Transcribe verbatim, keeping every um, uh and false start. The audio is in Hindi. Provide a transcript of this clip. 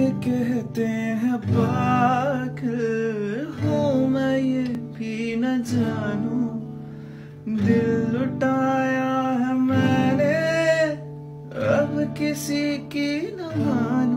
के कहते हैं पागल हूँ मैं ये भी न जानूं, दिल लुटाया है मैंने अब किसी की न मानूं।